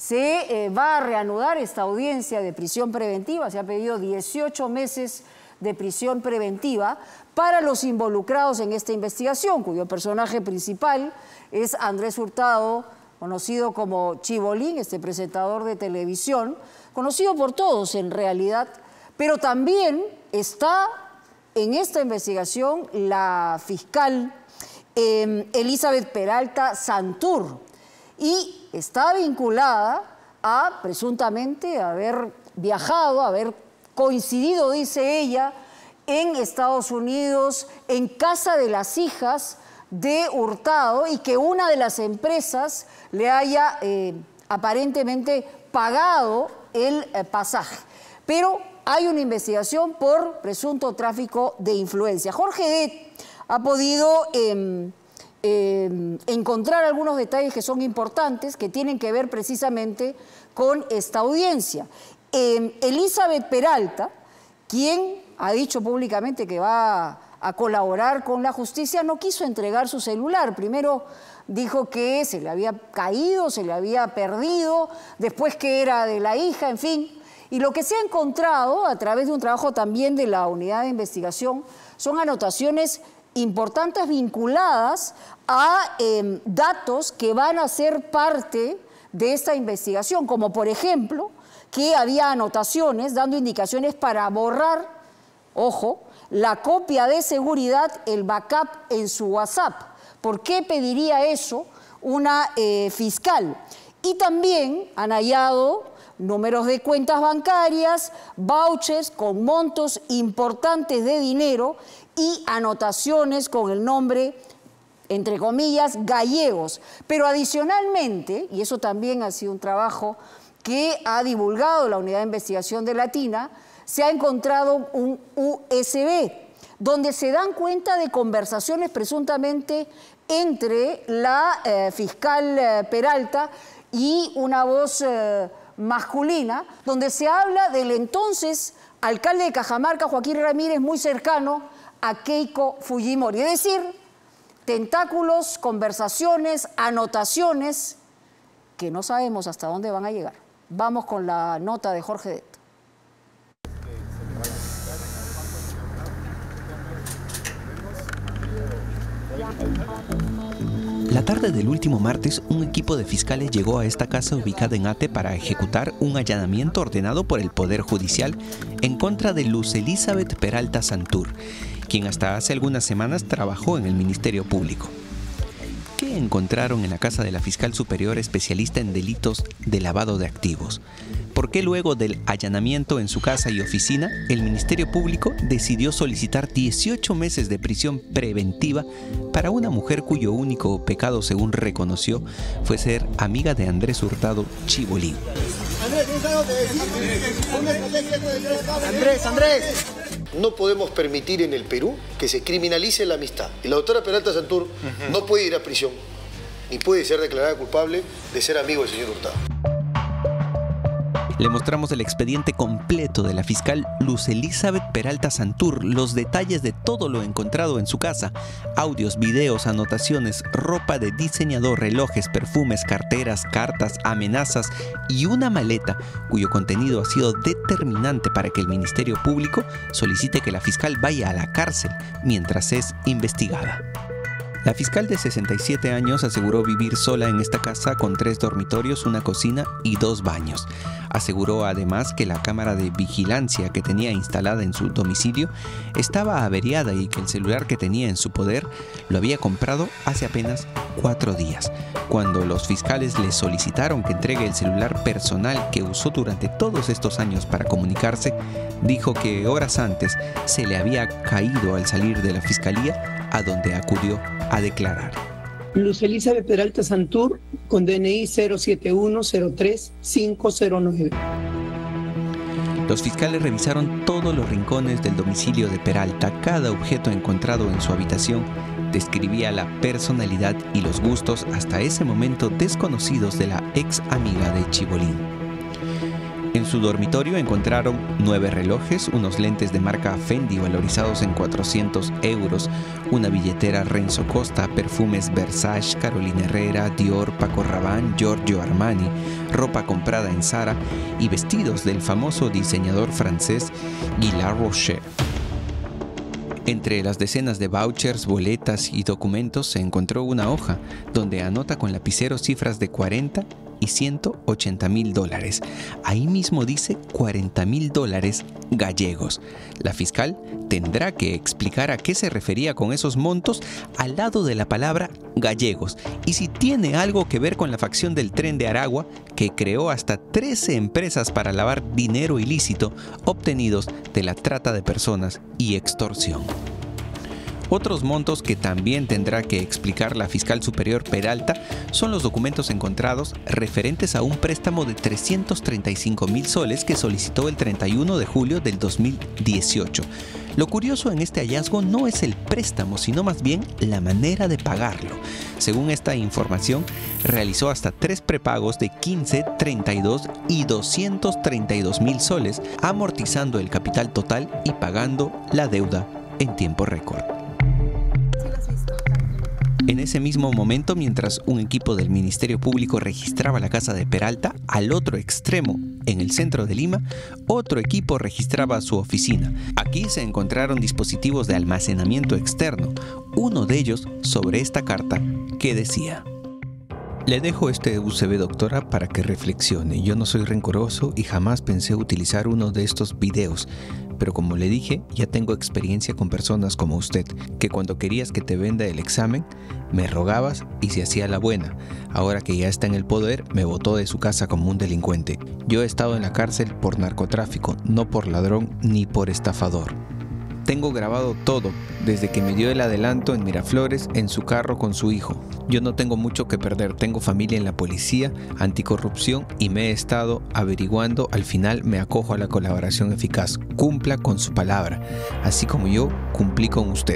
se va a reanudar esta audiencia de prisión preventiva. Se ha pedido 18 meses de prisión preventiva para los involucrados en esta investigación, cuyo personaje principal es Andrés Hurtado, conocido como Chibolín, este presentador de televisión, conocido por todos en realidad, pero también está en esta investigación la fiscal Elizabeth Peralta Santur, y está vinculada a presuntamente haber viajado, haber coincidido, dice ella, en Estados Unidos, en casa de las hijas de Hurtado, y que una de las empresas le haya aparentemente pagado el pasaje. Pero hay una investigación por presunto tráfico de influencia. Jorge Det ha podido encontrar algunos detalles que son importantes, que tienen que ver precisamente con esta audiencia. Elizabeth Peralta, quien ha dicho públicamente que va a colaborar con la justicia, no quiso entregar su celular. Primero dijo que se le había caído, se le había perdido, después que era de la hija, en fin. Y lo que se ha encontrado a través de un trabajo también de la unidad de investigación son anotaciones importantes vinculadas a datos que van a ser parte de esta investigación, como por ejemplo que había anotaciones dando indicaciones para borrar, ojo, la copia de seguridad, el backup en su WhatsApp. ¿Por qué pediría eso una fiscal? Y también han hallado números de cuentas bancarias, vouchers con montos importantes de dinero y anotaciones con el nombre, entre comillas, gallegos. Pero adicionalmente, y eso también ha sido un trabajo que ha divulgado la Unidad de Investigación de Latina, se ha encontrado un USB, donde se dan cuenta de conversaciones presuntamente entre la fiscal Peralta y una voz masculina, donde se habla del entonces alcalde de Cajamarca, Joaquín Ramírez, muy cercano a Keiko Fujimori. Es decir, tentáculos, conversaciones, anotaciones que no sabemos hasta dónde van a llegar. Vamos con la nota de Jorge Det. La tarde del último martes, un equipo de fiscales llegó a esta casa ubicada en Ate para ejecutar un allanamiento ordenado por el Poder Judicial en contra de Luz Elizabeth Peralta Santur, quien hasta hace algunas semanas trabajó en el Ministerio Público. ¿Qué encontraron en la casa de la fiscal superior especialista en delitos de lavado de activos? ¿Por qué luego del allanamiento en su casa y oficina, el Ministerio Público decidió solicitar 18 meses de prisión preventiva para una mujer cuyo único pecado, según reconoció, fue ser amiga de Andrés Hurtado Chibolín? Andrés. No podemos permitir en el Perú que se criminalice la amistad. Y la doctora Peralta Santur no puede ir a prisión, ni puede ser declarada culpable de ser amigo del señor Hurtado. Le mostramos el expediente completo de la fiscal Luz Elizabeth Peralta Santur, los detalles de todo lo encontrado en su casa: audios, videos, anotaciones, ropa de diseñador, relojes, perfumes, carteras, cartas, amenazas y una maleta cuyo contenido ha sido determinante para que el Ministerio Público solicite que la fiscal vaya a la cárcel mientras es investigada. La fiscal de 67 años aseguró vivir sola en esta casa con 3 dormitorios, una cocina y 2 baños. Aseguró además que la cámara de vigilancia que tenía instalada en su domicilio estaba averiada y que el celular que tenía en su poder lo había comprado hace apenas 4 días. Cuando los fiscales le solicitaron que entregue el celular personal que usó durante todos estos años para comunicarse, dijo que horas antes se le había caído al salir de la fiscalía, a donde acudió a declarar. Luz Elizabeth Peralta Santur, con DNI 07103-509. Los fiscales revisaron todos los rincones del domicilio de Peralta. Cada objeto encontrado en su habitación describía la personalidad y los gustos hasta ese momento desconocidos de la ex amiga de Chibolín. En su dormitorio encontraron 9 relojes, unos lentes de marca Fendi valorizados en 400 euros, una billetera Renzo Costa, perfumes Versace, Carolina Herrera, Dior, Paco Rabanne, Giorgio Armani, ropa comprada en Zara y vestidos del famoso diseñador francés Guy Laroche. Entre las decenas de vouchers, boletas y documentos se encontró una hoja donde anota con lapicero cifras de 40 y 180.000 dólares. Ahí mismo dice 40.000 dólares gallegos. La fiscal tendrá que explicar a qué se refería con esos montos al lado de la palabra gallegos y si tiene algo que ver con la facción del Tren de Aragua, que creó hasta 13 empresas para lavar dinero ilícito obtenidos de la trata de personas y extorsión. Otros montos que también tendrá que explicar la fiscal superior Peralta son los documentos encontrados referentes a un préstamo de 335.000 soles que solicitó el 31 de julio del 2018. Lo curioso en este hallazgo no es el préstamo, sino más bien la manera de pagarlo. Según esta información, realizó hasta 3 prepagos de 15, 32 y 232.000 soles, amortizando el capital total y pagando la deuda en tiempo récord. En ese mismo momento, mientras un equipo del Ministerio Público registraba la casa de Peralta, al otro extremo, en el centro de Lima, otro equipo registraba su oficina. Aquí se encontraron dispositivos de almacenamiento externo, uno de ellos sobre esta carta que decía: le dejo este USB, doctora, para que reflexione. Yo no soy rencoroso y jamás pensé utilizar uno de estos videos. Pero como le dije, ya tengo experiencia con personas como usted, que cuando querías que te venda el examen, me rogabas y se hacía la buena. Ahora que ya está en el poder, me botó de su casa como un delincuente. Yo he estado en la cárcel por narcotráfico, no por ladrón ni por estafador. Tengo grabado todo, desde que me dio el adelanto en Miraflores en su carro con su hijo. Yo no tengo mucho que perder, tengo familia en la policía, anticorrupción y me he estado averiguando. Al final me acojo a la colaboración eficaz. Cumpla con su palabra, así como yo cumplí con usted.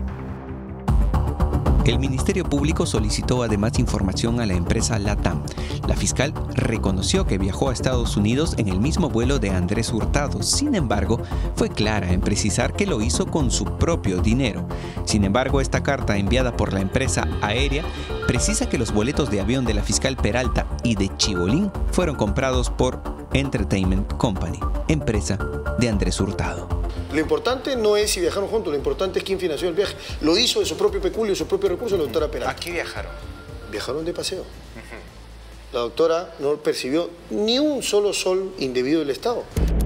El Ministerio Público solicitó además información a la empresa LATAM. La fiscal reconoció que viajó a Estados Unidos en el mismo vuelo de Andrés Hurtado. Sin embargo, fue clara en precisar que lo hizo con su propio dinero. Sin embargo, esta carta enviada por la empresa aérea precisa que los boletos de avión de la fiscal Peralta y de Chibolín fueron comprados por Entertainment Company, empresa de Andrés Hurtado. Lo importante no es si viajaron juntos, lo importante es quién financió el viaje. Lo hizo de su propio peculio, de su propio recurso, la doctora Peralta. ¿A qué viajaron? Viajaron de paseo. La doctora no percibió ni un solo sol indebido del Estado.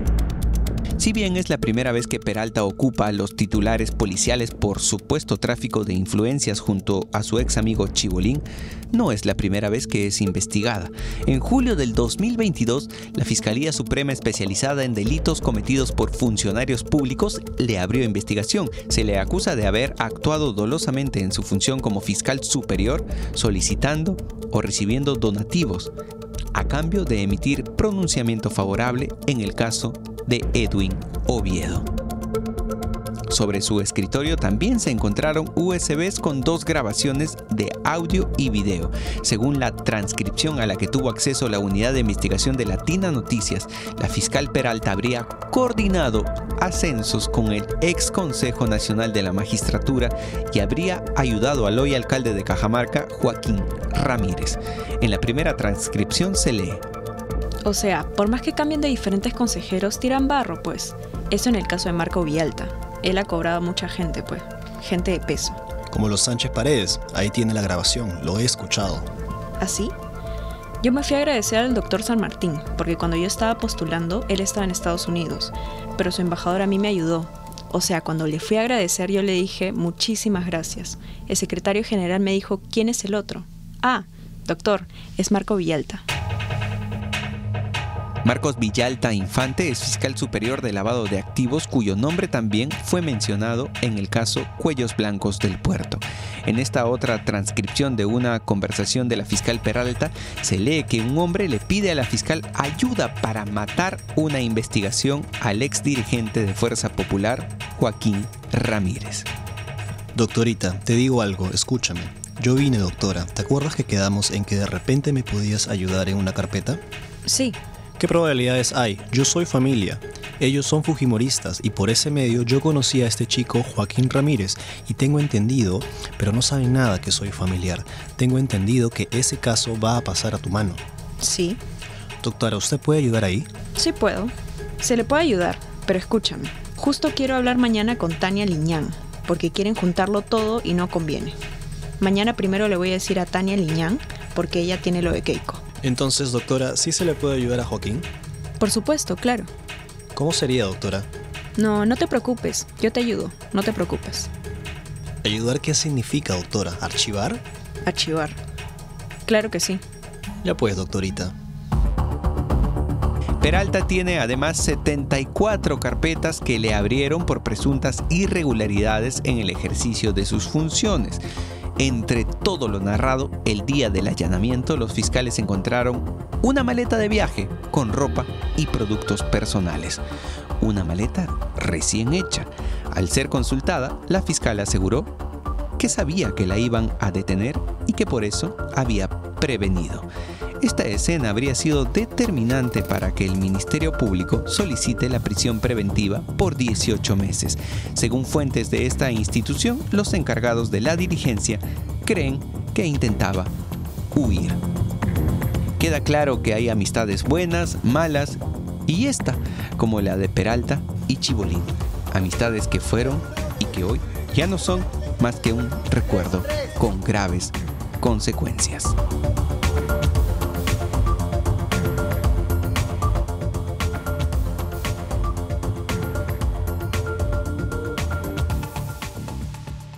Si bien es la primera vez que Peralta ocupa los titulares policiales por supuesto tráfico de influencias junto a su ex amigo Chibolín, no es la primera vez que es investigada. En julio del 2022, la Fiscalía Suprema especializada en delitos cometidos por funcionarios públicos le abrió investigación. Se le acusa de haber actuado dolosamente en su función como fiscal superior, solicitando o recibiendo donativos a cambio de emitir pronunciamiento favorable en el caso de Edwin Oviedo. Sobre su escritorio también se encontraron USBs con 2 grabaciones de audio y video. Según la transcripción a la que tuvo acceso la unidad de investigación de Latina Noticias, la fiscal Peralta habría coordinado ascensos con el ex Consejo Nacional de la Magistratura y habría ayudado al hoy alcalde de Cajamarca, Joaquín Ramírez. En la primera transcripción se lee: o sea, por más que cambien de diferentes consejeros, tiran barro, pues. Eso en el caso de Marco Villalta. Él ha cobrado a mucha gente, pues. Gente de peso. Como los Sánchez Paredes. Ahí tiene la grabación. Lo he escuchado. ¿Así? Yo me fui a agradecer al doctor San Martín, porque cuando yo estaba postulando, él estaba en Estados Unidos. Pero su embajador a mí me ayudó. O sea, cuando le fui a agradecer, yo le dije, muchísimas gracias. El secretario general me dijo, ¿quién es el otro? Ah, doctor, es Marco Villalta. Marcos Villalta Infante es fiscal superior de lavado de activos, cuyo nombre también fue mencionado en el caso Cuellos Blancos del Puerto. En esta otra transcripción de una conversación de la fiscal Peralta, se lee que un hombre le pide a la fiscal ayuda para matar una investigación al ex dirigente de Fuerza Popular, Joaquín Ramírez. Doctorita, te digo algo, escúchame. Yo vine, doctora. ¿Te acuerdas que quedamos en que de repente me podías ayudar en una carpeta? Sí. ¿Qué ¿Qué probabilidades hay? Yo soy familia. Ellos son fujimoristas y por ese medio yo conocí a este chico Joaquín Ramírez y tengo entendido, pero no saben nada que soy familiar, tengo entendido que ese caso va a pasar a tu mano. Sí. Doctora, ¿usted puede ayudar ahí? Sí puedo. Se le puede ayudar, pero escúchame. Justo quiero hablar mañana con Tania Liñán, porque quieren juntarlo todo y no conviene. Mañana primero le voy a decir a Tania Liñán, porque ella tiene lo de Keiko. Entonces, doctora, ¿sí se le puede ayudar a Joaquín? Por supuesto, claro. ¿Cómo sería, doctora? No te preocupes. Yo te ayudo. No te preocupes. ¿Ayudar qué significa, doctora? ¿Archivar? Archivar. Claro que sí. Ya pues, doctorita. Peralta tiene además 74 carpetas que le abrieron por presuntas irregularidades en el ejercicio de sus funciones. Entre todo lo narrado, el día del allanamiento, los fiscales encontraron una maleta de viaje con ropa y productos personales. Una maleta recién hecha. Al ser consultada, la fiscal aseguró que sabía que la iban a detener y que por eso había prevenido. Esta escena habría sido determinante para que el Ministerio Público solicite la prisión preventiva por 18 meses. Según fuentes de esta institución, los encargados de la diligencia creen que intentaba huir. Queda claro que hay amistades buenas, malas y esta, como la de Peralta y Chibolín. Amistades que fueron y que hoy ya no son más que un recuerdo con graves consecuencias.